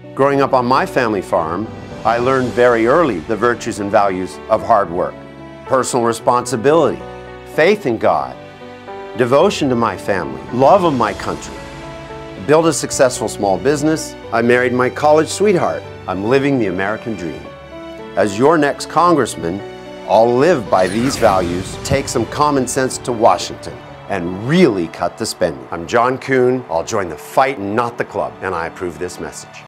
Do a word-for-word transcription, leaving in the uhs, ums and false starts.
Growing up on my family farm, I learned very early the virtues and values of hard work, personal responsibility, faith in God, devotion to my family, love of my country. Build a successful small business. I married my college sweetheart. I'm living the American dream. As your next congressman, I'll live by these values, take some common sense to Washington, and really cut the spending. I'm John Kuhn. I'll join the fight and not the club, and I approve this message.